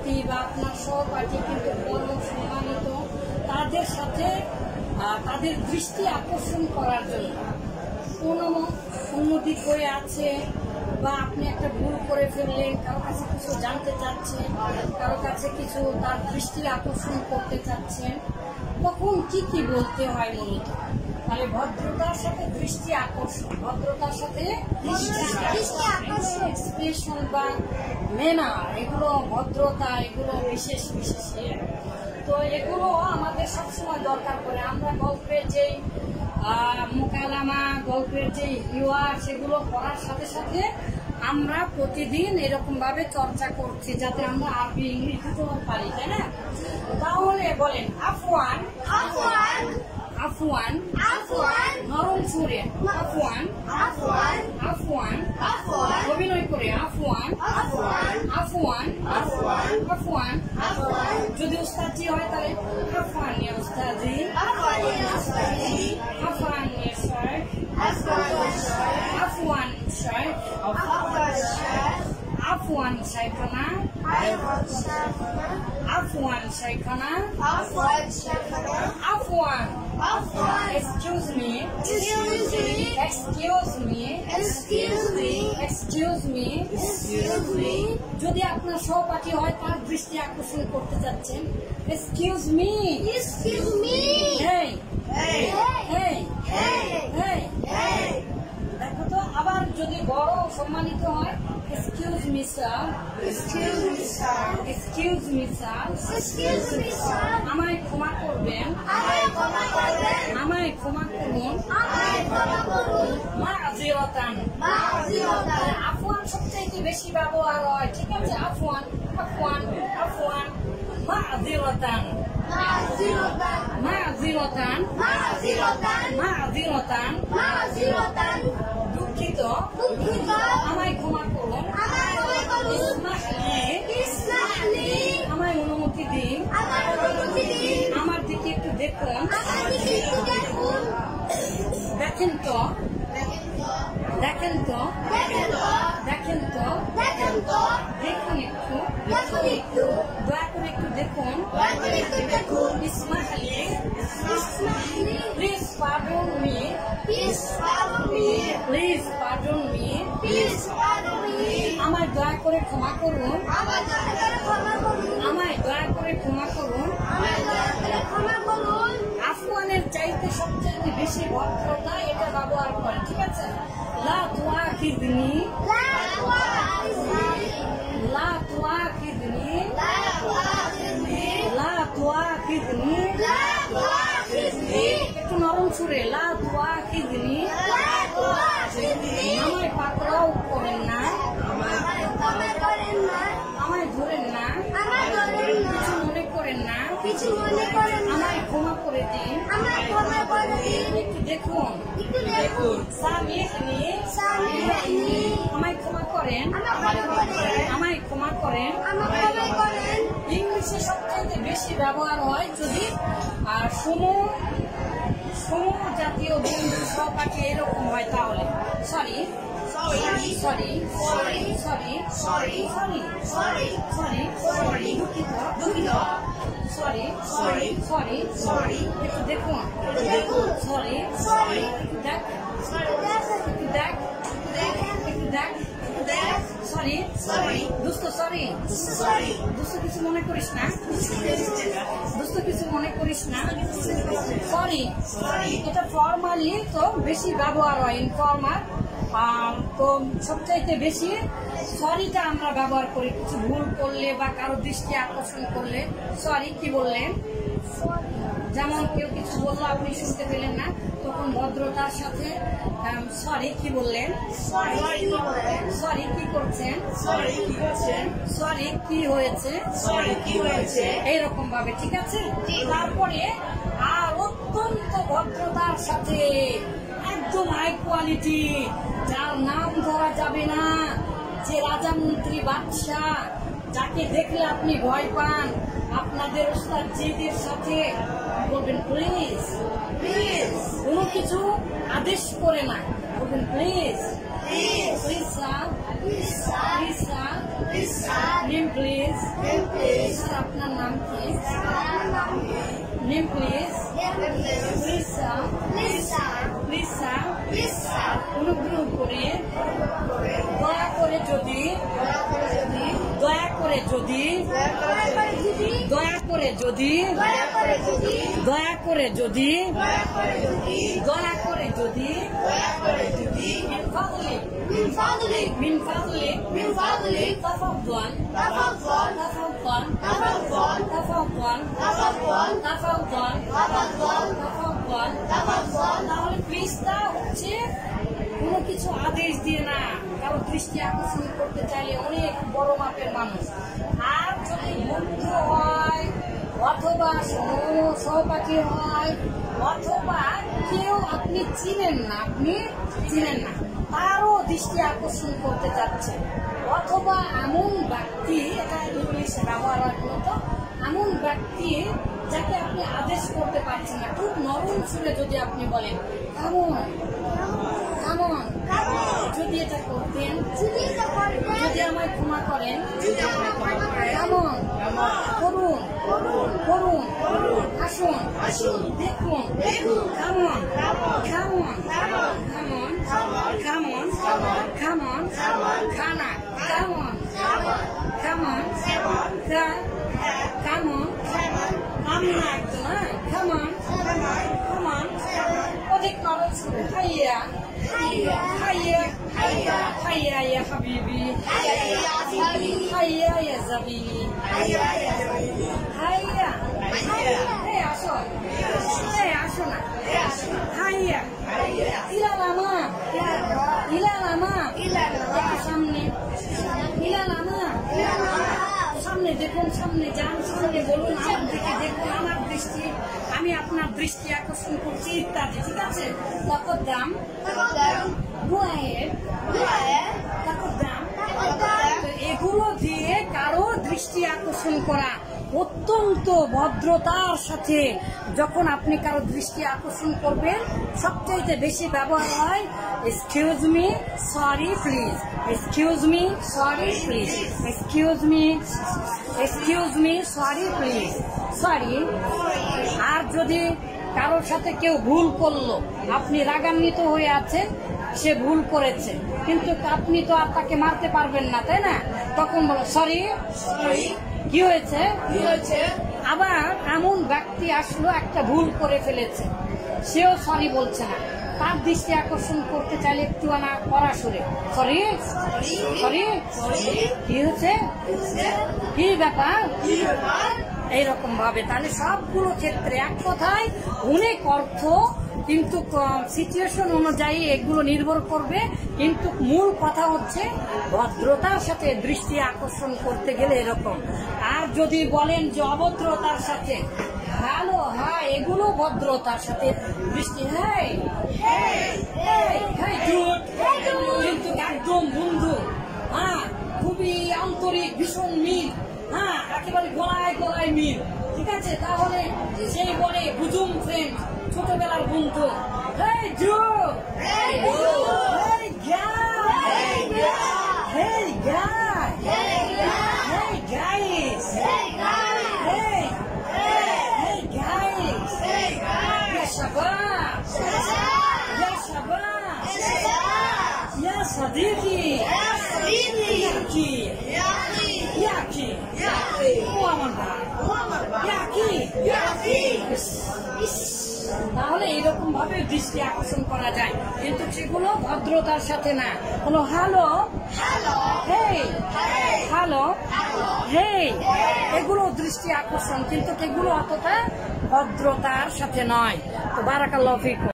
Party বা আপনার সহপাঠী কিন্তু বড় সম্মানিত, তাদের সাথে তাদের দৃষ্টি আকর্ষণ করার জন্য কোনো উন্নতি করে আছে বা আপনি একটা ভুল করে ফেললেন, কারো কাছে কিছু জানতে চাচ্ছেন, কারো কাছে কিছু তার দৃষ্টি আকর্ষণ করতে চাচ্ছেন, তখন কি বলতে হয় মূলত? তাহলে ভদ্রতার সাথে দৃষ্টি আকর্ষণ, ভদ্রতার সাথে এক্সপ্রেশন বা ম্যানার, এগুলো ভদ্রতা, এগুলো বিশেষ বিশেষ। তো এগুলো আমাদের সবসময় দরকার পড়ে। আমরা গল্পের যেই মোকালামা, গল্পের যে হিওয়ার, সেগুলো করার সাথে সাথে আমরা প্রতিদিন এরকম ভাবে চর্চা করছি যাতে আমরা আরবি ইংলিশ দুটো পারি, তাই না? তাহলে বলেন আফওয়ান, আফওয়ান, আফওয়ান, আফওয়ান, নরম সুরে আফওয়ান, আফওয়ান, আফওয়ান, আফওয়ান, অভিনয় করে আফওয়ান, আফওয়ান, আফওয়ান, আফওয়ান, আফওয়ান, আফওয়ান। যদি উস্তাদি হয় তাহলে আফওয়ান ইয়া উস্তাদি, আফওয়ান ইয়া উস্তাদি, আফওয়ান ইয়া শেখ, আফওয়ান ইয়া শেখ, আফওয়ান শেখ, আফওয়ান শেখ, আফওয়ান শেখনা, আফওয়ান শেখনা, আফওয়ান শেখনা, আফওয়ান শেখনা, আফওয়ান, আফওয়ান, excuse me, excuse me, excuse me, excuse me, excuse me, excuse me. যদি আপনার সহপাঠী হয়, তার দৃষ্টি আকর্ষণ করতে যাচ্ছেন, excuse me, excuse me, hey hey hey hey hey. দেখো তো, আবার যদি বড় সম্মানিত হয়, excuse me sir, excuse me sir, excuse me sir, excuse me sir, আমায় ক্ষমা করবেন, আমায় ক্ষমা করবেন, আমায় ক্ষমা করুন, আমায় ক্ষমা করুন, মাযিরাতান, মাযিরাতান। আফওয়ান সবচেয়ে বেশি ব্যবহার হয়, ঠিক আছে? আফওয়ান, আফওয়ান, আফওয়ান, মাযিরাতান, মাযিরাতান, মাযিরাতান, মাযিরাতান, মাযিরাতান, মাযিরাতান। দুঃখিত, দুঃখিত, আমায় ক্ষমা করুন, আমায় ক্ষমা করুন, ইসমাহলি, ইসমাহলি, আমায় অনুমতি দিন, আমায় অনুমতি দিন, আমার দিকে একটু দেখুন, আমার দিকে একটু দেখুন। দেখেন তো, দেখেন তো, দেখেন তো, দেখেন তো, দেখেন তো, দেখুন একটু, দেখুন একটু, দয়া করে একটু দেখুন, দয়া করে একটু দেখুন। ইসমাহলি, ইসমাহলি, please pardon me, please pardon me, please pardon me, please pardon me. আমায় দয়া করে ক্ষমা করুন, আমায় দয়া করে ক্ষমা করুন, আমায় দয়া করে ক্ষমা করুন, আমায় দয়া করে ক্ষমা করুন। আফওয়ানের চাইতে সবচেয়ে বেশি ভদ্রতা এটা ব্যবহার করে, ঠিক আছে? লা তুআখিযনি, লা তুআখিযনি, লা তুআখিযনি, লা তুআখিযনি, লা তুআখিযনি, লা তুআখিযনি। একটু নরম সুরে, লা তুআখিযনি, লা তুআখিযনি। আমায় পাকড়াও করেন না, আমায় পাকড়াও করেন না, আমায় ধরেন না, আমায় ধরেন না, কিছু মনে করেন না, কিছু মনে করেন না, আমায় ক্ষমা করে দিন, আমায় ক্ষমা করে দিন। একটু দেখুন, একটু দেখুন। সামিহনি, সামিহনি, আমায় ক্ষমা করেন, আমায় ক্ষমা করেন, আমায় ক্ষমা করেন, আমায় ক্ষমা করেন। ইংলিশে সবচেয়ে বেশি ব্যবহার হয় যদি সমূহ জাতীয় বন্ধু সহপাঠী এরকম হয়, তাহলে sorry, sorry, sorry, sorry, sorry, sorry, sorry, sorry, sorry, sorry, দুঃখিত, দুঃখিত, সরি, সরি, সরি, সরি। একটু দেখুন, দেখুন, সরি, সরি, দেখ, একটু দেখ, একটু দেখ, দেখ, সরি, সরি, দোস্ত সরি, সরি, দোস্ত কিছু মনে করিস না, দোস্ত কিছু মনে করিস না, সরি, সরি। এটা ফর্মালি তো বেশি ব্যবহার হয়, ইনফর্মাল তো সবচাইতে বেশি সরিটা আমরা ব্যবহার করি কিছু ভুল করলে বা কারো দৃষ্টি আকর্ষণ করলে। সরি, কি বললেন? যেমন কেউ কিছু বললো, আপনি শুনতে পেলেন না, তখন ভদ্রতার সাথে সরি, কি বললেন? সরি, কি করছেন? সরি, কি করছেন? সরি, কি হয়েছে? সরি, কি হয়েছে? এইরকম ভাবে, ঠিক আছে? তারপরে আর অত্যন্ত ভদ্রতার সাথে একদম হাই কোয়ালিটি, যার নাম ধরা যাবে না, যে রাজা মন্ত্রী বাদশাহ, যাকে দেখলে আপনি ভয় পান, আপনাদের ওস্তাদ জিদের সাথে বলবেন প্লিজ, প্লিজ, কোনো কিছু আদেশ করে না, বলবেন please, please, please sir, please sir, please sir, name please. Sir আপনার নাম কি? Name please. লিসা। অনুগ্রহ করে দয়া করে যদি من فضلك تفضل তাহলে প্লিজটা হচ্ছে কোনো কিছু আদেশ দিয়ে না, কারো দৃষ্টি আকর্ষণ করতে চাইলে অনেক বড় মাপের মানুষ। আর যদি বন্ধু হয় অথবা সহপাঠী হয় অথবা কেউ আপনি চিনেন না তারও দৃষ্টি আকর্ষণ করতে যাচ্ছে, অথবা এমন ব্যক্তি, এটা ইংলিশে ব্যবহার হয় মূলত, এমন ব্যক্তি যাকে আপনি আদেশ করতে পারছেন না, খুব নরম সুরে যদি আপনি বলেন কেমন যদি এটা করতেন, যদি আমায় ক্ষমা করেন, কেমন করুন আসুন দেখুন, কেমন খানা, কেমন অধিক নরম সুরে হাইয়া ইয়া হাবিবি, হাইয়া ইয়া জাবিনি, হাইয়া আসো না, হাইয়া ইলালামা সামনে, সামনে দেখুন, সামনে যান, সামনে বলুন, আমার দিকে দেখুন, আমার দৃষ্টি, আমি আপনার দৃষ্টি আকর্ষণ করছি ইত্যাদি। ঠিক আছে, তাকদ্দাম, এগুলো দিয়ে কারো দৃষ্টি আকর্ষণ করা অত্যন্ত ভদ্রতার সাথে। যখন আপনি কারো দৃষ্টি আকর্ষণ করবেন সবচাইতে বেশি ব্যবহার হয় excuse me, sorry please, excuse me, sorry please, excuse me, sorry please, sorry. আর যদি কারোর সাথে কেউ ভুল করলো, আপনি রাগান্বিত হয়ে আছেন, সে ভুল করেছে, কিন্তু আপনি তো আর তাকে মারতে পারবেন না, তাই না? তখন বলো সরি, কি হয়েছে। আবার এমন ব্যক্তি আসলো একটা ভুল করে ফেলেছে, সেও সরি বলছে না, তার দৃষ্টি আকর্ষণ করতে চাইলে একটু আনা কড়া সুরে সরি, কি হয়েছে, কি ব্যাপার, এইরকম ভাবে। তাহলে সবগুলো ক্ষেত্রে এক কথায় অনেক অর্থ, কিন্তু সিচুয়েশন অনুযায়ী এগুলো নির্ভর করবে, কিন্তু মূল কথা হচ্ছে ভদ্রতার সাথে দৃষ্টি আকর্ষণ করতে গেলে এরকম। আর যদি বলেন যে অভদ্রতার সাথে, হ্যালো, হ্যাঁ, এগুলো ভদ্রতার সাথে দৃষ্টি, কিন্তু একদম বন্ধু, হ্যাঁ, খুবই আন্তরিক, ভীষণ মিল, হ্যাঁ, একেবারে গলায় মিল। ঠিক আছে, তাহলে সেই বলে বুজুম ফ্রেন্ড, ছোটবেলার বন্ধু, صديقي يحكي هو তাহলে এইরকম ভাবে দৃষ্টি আকর্ষণ করা যায়, কিন্তু সেগুলো ভদ্রতার সাথে না। হলো হ্যালো, এগুলো দৃষ্টি আকর্ষণ, কিন্তু এগুলো অতটা ভদ্রতার সাথে নয়। তো বারাকাল্লাহু ফিকুম।